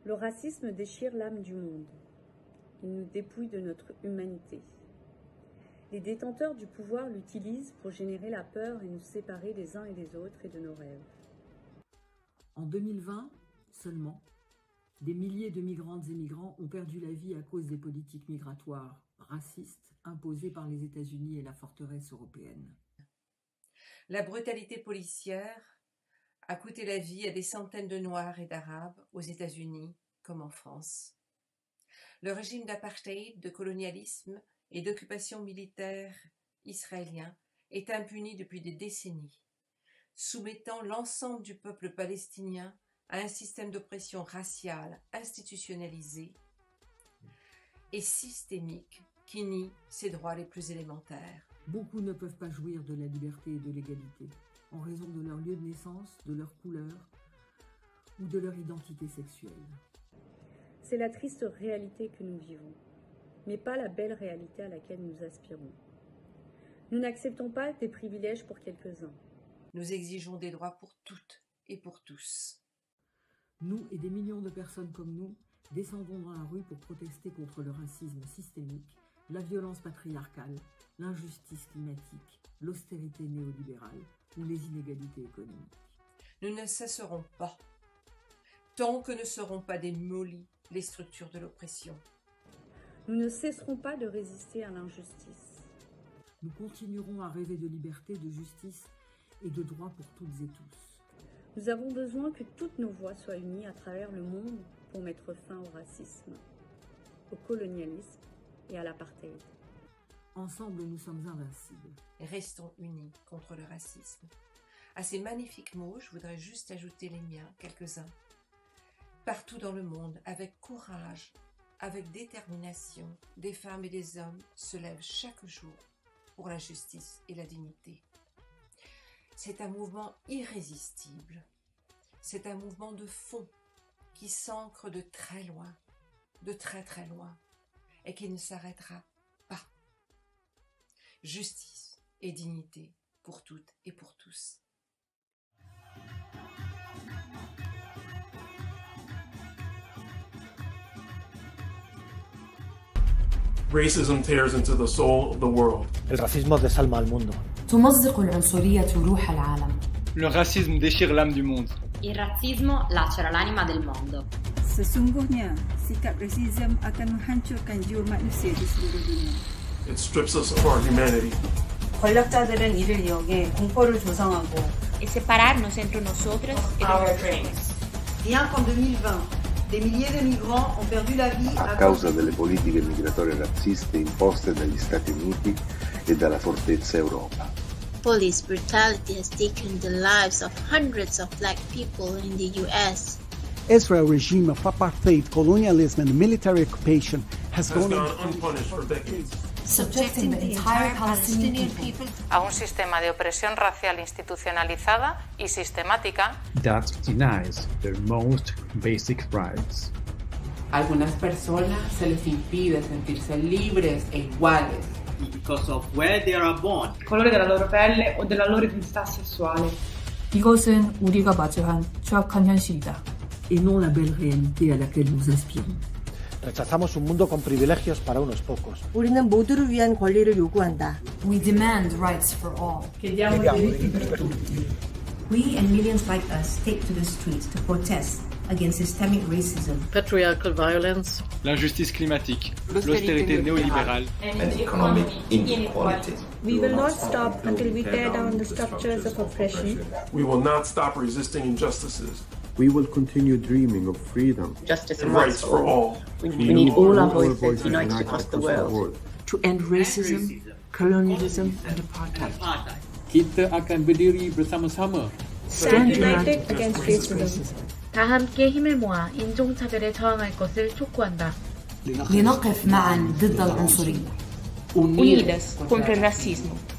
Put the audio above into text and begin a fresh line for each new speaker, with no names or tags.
Le racisme déchire l'âme du monde. Il nous dépouille de notre humanité. Les détenteurs du pouvoir l'utilisent pour générer la peur et nous séparer les uns et des autres et de nos rêves.
En 2020, seulement, des milliers de migrantes et migrants ont perdu la vie à cause des politiques migratoires racistes imposées par les États-Unis et la forteresse européenne.
La brutalité policière a coûté la vie à des centaines de Noirs et d'Arabes aux États-Unis comme en France. Le régime d'apartheid, de colonialisme et d'occupation militaire israélien est impuni depuis des décennies, soumettant l'ensemble du peuple palestinien à un système d'oppression raciale institutionnalisé et systémique qui nie ses droits les plus élémentaires.
Beaucoup ne peuvent pas jouir de la liberté et de l'égalité, en raison de leur lieu de naissance, de leur couleur ou de leur identité sexuelle.
C'est la triste réalité que nous vivons, mais pas la belle réalité à laquelle nous aspirons. Nous n'acceptons pas des privilèges pour quelques-uns.
Nous exigeons des droits pour toutes et pour tous.
Nous et des millions de personnes comme nous descendons dans la rue pour protester contre le racisme systémique, la violence patriarcale, l'injustice climatique, l'austérité néolibérale ou les inégalités économiques.
Nous ne cesserons pas, tant que ne seront pas démolies les structures de l'oppression.
Nous ne cesserons pas de résister à l'injustice.
Nous continuerons à rêver de liberté, de justice et de droits pour toutes et tous.
Nous avons besoin que toutes nos voix soient unies à travers le monde pour mettre fin au racisme, au colonialisme et à l'apartheid.
Ensemble, nous sommes invincibles.
Restons unis contre le racisme. À ces magnifiques mots, je voudrais juste ajouter les miens, quelques-uns. Partout dans le monde, avec courage, avec détermination, des femmes et des hommes se lèvent chaque jour pour la justice et la dignité. C'est un mouvement irrésistible. C'est un mouvement de fond qui s'ancre de très loin, de très très loin, et qui ne s'arrêtera pas. Justice et dignité pour toutes et pour tous.
Racism tears into the soul of the world.
El racismo desalma al mundo.
تمزق العنصرية روح العالم.
Le racisme déchire l'âme du monde.
Il razzismo lacera l'anima del mondo.
Sesungguhnya, sikap rasisme akan menghancurkan jiwa manusia di seluruh dunia.
It strips us of our humanity.
권력자들은 이를 이용해 공포를 조성하고
et separarnos entre nosotros y
our dreams. Rien qu'en 2020, des milliers de migrants ont perdu la vie
a causa delle politiche migratorie razziste imposte dagli Stati Uniti e dalla fortezza Europa.
Police brutality has taken the lives of hundreds of black people in the U.S.
Israel regime of apartheid, colonialism and military occupation has gone
unpunished for decades.
Subjecting the entire Palestinian people
a un sistema de opresión racial institucionalizada y sistemática
that denies their most basic rights.
Algunas personas se les impide sentirse libres e iguales
because of where they are born,
colore della loro pelle o della loro identità sessuale.
이것은 우리가 마주한 추악한 현실이다.
Et non la belle réalité à laquelle nous aspirons.
Rechazamos un mundo con privilegios para unos pocos.
우리는 모두를 위한 권리를 요구한다.
We demand rights for all.
Chiediamo diritti per tutti.
We and millions like us take to the streets to protest against systemic racism,
patriarchal violence,
l'injustice climatique, l'austérité néolibérale,
and economic inequality.
We will not stop until we tear down the structures of oppression.
We will not stop resisting injustices.
We will continue dreaming of freedom,
justice
and rights for all.
We need all our voices united across the world
to end racism, colonialism and apartheid.
Kita akan berdiri bersama-sama.
Stand united against racism.
다 함께 힘을 모아 인종차별에 저항할 것을 촉구한다.
لنقف معا ضد العنصرية.
Unidas contra el racismo.